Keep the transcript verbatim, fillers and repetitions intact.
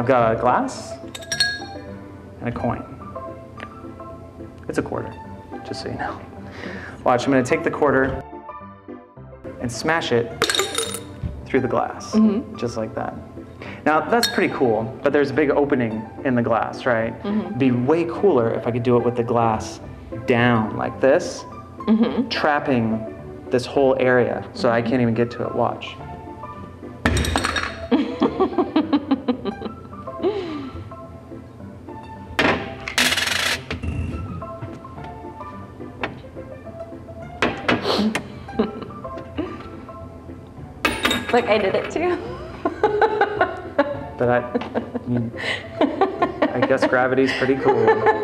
got a glass and a coin. It's a quarter, just so you know. Watch, I'm gonna take the quarter and smash it through the glass, mm-hmm. just like that. Now, that's pretty cool, but there's a big opening in the glass, right? Mm-hmm. It'd be way cooler if I could do it with the glass down like this, mm-hmm. trapping this whole area, so mm-hmm. I can't even get to it. Watch. Like I did it too. But I, I, mean, I guess gravity's pretty cool.